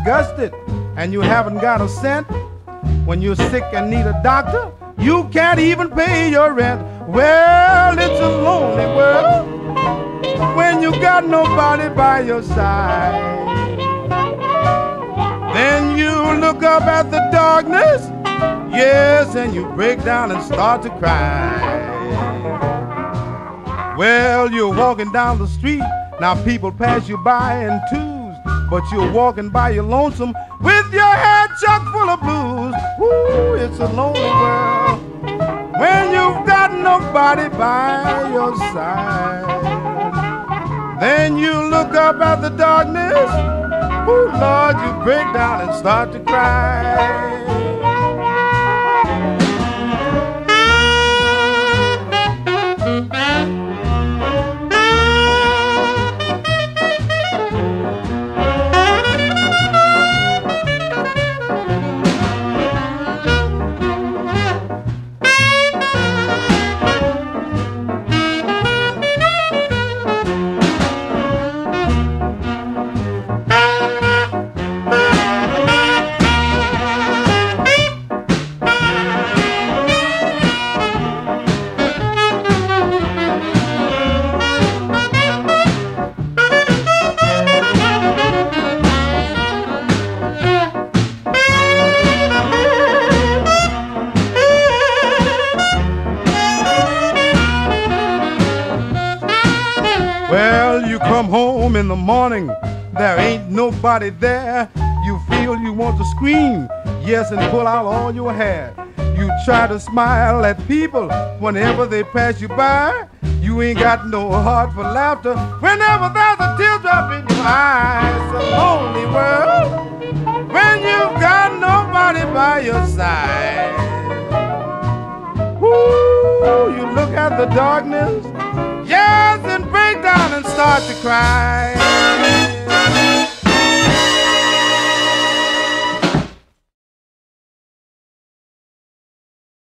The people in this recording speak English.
disgusted and you haven't got a cent, when you're sick and need a doctor, you can't even pay your rent. Well, it's a lonely world when you got nobody by your side. Then you look up at the darkness, yes, and you break down and start to cry. Well, you're walking down the street, now people pass you by in twos, but you're walking by your lonesome with your head chock full of blues. Woo, it's a lonely world when you've got nobody by your side. Then you look up at the darkness, oh Lord, you break down and start to cry. Well, you come home in the morning, there ain't nobody there. You feel you want to scream, yes, and pull out all your hair. You try to smile at people whenever they pass you by. You ain't got no heart for laughter whenever there's a teardrop in your eye. It's a lonely world when you've got nobody by your side. Woo, you look at the darkness, yes, and break down and start to cry.